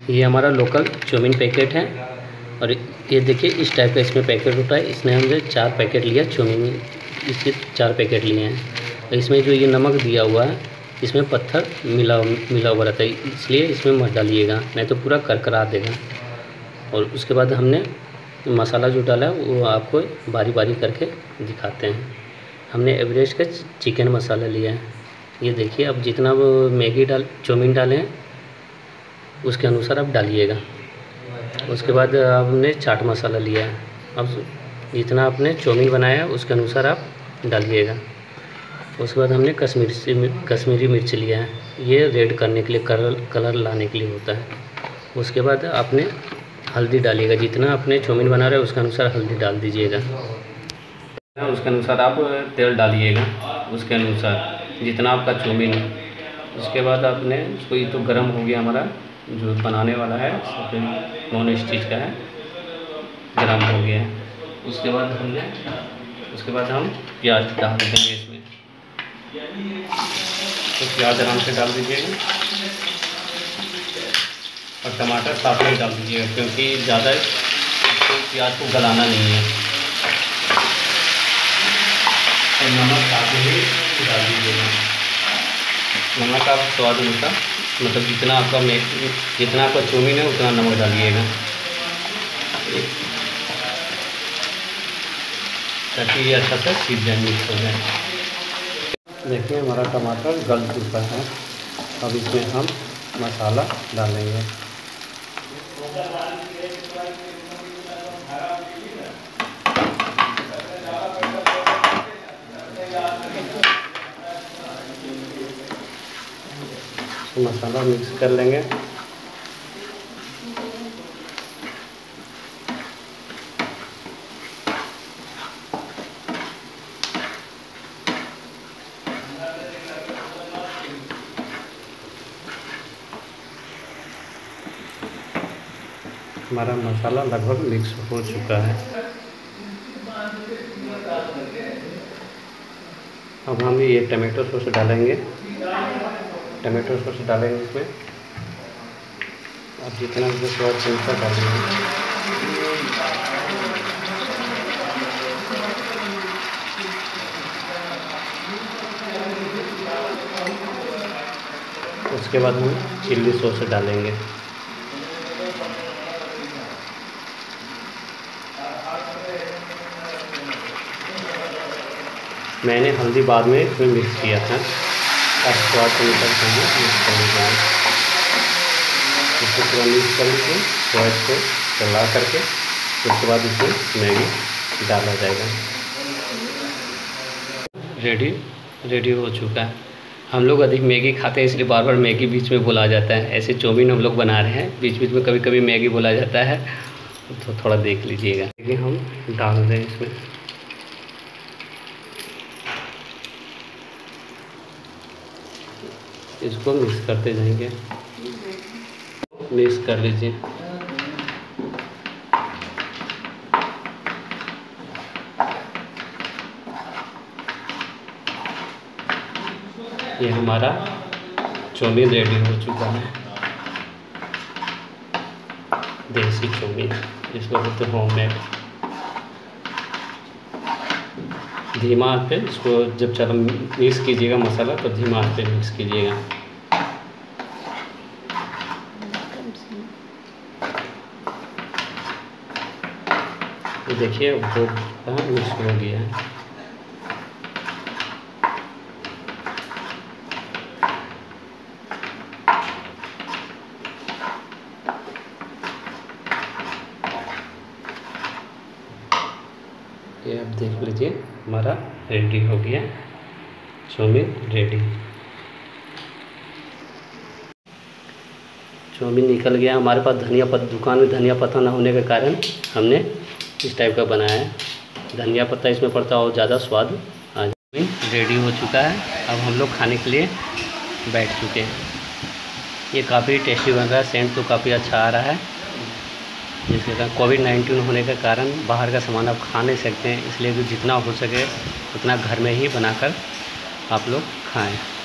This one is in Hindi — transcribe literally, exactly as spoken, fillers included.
ये हमारा लोकल चाउमीन पैकेट है और ये देखिए इस टाइप का इसमें पैकेट होता है। इसने हमने चार पैकेट लिया चाउमीन, इसके चार पैकेट लिए हैं। इसमें जो ये नमक दिया हुआ है इसमें पत्थर मिला मिला हुआ रहता है, इसलिए इसमें मत डालिएगा, नहीं तो पूरा करकरा देगा। और उसके बाद हमने मसाला जो डाला है वो आपको बारी बारी करके दिखाते हैं। हमने एवरेस्ट का चिकन मसाला लिया है। ये देखिए, अब जितना वो मैगी डाल चाउमीन डाले हैं उसके अनुसार आप डालिएगा। उसके बाद हमने चाट मसाला लिया है। अब जितना आपने चाउमीन बनाया है उसके अनुसार आप डालिएगा। उसके बाद हमने कश्मीरी से कश्मीरी मिर्च लिया है, ये रेड करने के लिए, कलर कलर लाने के लिए होता है। उसके बाद आपने हल्दी डालिएगा, जितना आपने चाउमीन बना रहे हैं उसके अनुसार हल्दी डाल दीजिएगा। उसके अनुसार आप तेल डालिएगा, उसके अनुसार जितना आपका चाउमीन है। उसके बाद आपने उसको, ये तो गर्म हो गया हमारा जो बनाने वाला है, नॉन स्टिच का है, गर्म हो गया है। उसके बाद हमने उसके बाद हम प्याज डाल देंगे इसमें। तो प्याज आराम से डाल दीजिएगा और टमाटर साथ में डाल दीजिएगा, क्योंकि ज़्यादा तो प्याज को गलाना नहीं है। और नमक साथ में ही डाल दीजिएगा। नमक आप स्वाद अनुसार, मतलब जितना आपका मे जितना आपका चाउमीन है उतना नमक डालिएगा, ताकि ये अच्छा से सीज जाए, मिक्स हो जाए। देखिए हमारा टमाटर गल चुका है। अब इसमें हम मसाला डालेंगे। मसाला मिक्स कर लेंगे। हमारा मसाला लगभग मिक्स हो चुका है। अब हम ये टमाटो सॉस डालेंगे। टमाटो सॉस डालेंगे इसमें। अब जितना भी स्वाद अनुसार डालेंगे। उसके बाद हम चिल्ली सॉस डालेंगे। मैंने हल्दी बाद में इसमें मिक्स किया था। अब स्वाद अनुसार हमने मिक्स कर लीजिए। इसको पूरा मिक्स कर लीजिए, स्वाद को चला करके। उसके बाद इसमें मैगी डाला जाएगा। रेडी रेडी हो चुका है। हम लोग अधिक मैगी खाते हैं, इसलिए बार बार मैगी बीच में बोला जाता है। ऐसे चाउमीन हम लोग बना रहे हैं, बीच बीच में कभी कभी मैगी बोला जाता है, तो थोड़ा देख लीजिएगा। देखिए हम डाल दें इसमें। इसको मिक्स करते जाएंगे। मिक्स कर लीजिए। ये हमारा चाउमीन रेडी हो चुका है। देसी चाउमीन, इसको बोलते हैं होममेड। धीमा आंच पे इसको जब चला मिक्स कीजिएगा मसाला, तो धीमा आंच पे मिक्स कीजिएगा। तो देखिए वो मिक्स हो गया है। ये आप देख लीजिए, हमारा रेडी हो गया चाउमीन। रेडी चाउमीन निकल गया हमारे पास। धनिया पत्ता, दुकान में धनिया पत्ता ना होने के कारण हमने इस टाइप का बनाया है। धनिया पत्ता इसमें पड़ता और ज़्यादा स्वाद आ जाए। रेडी हो चुका है। अब हम लोग खाने के लिए बैठ चुके हैं। ये काफ़ी टेस्टी बन रहा है, सेंट तो काफ़ी अच्छा आ रहा है। जिसके कारण कोविड नाइन्टीन होने के कारण बाहर का सामान आप खा नहीं सकते हैं, इसलिए कि जितना हो सके उतना घर में ही बनाकर आप लोग खाएं।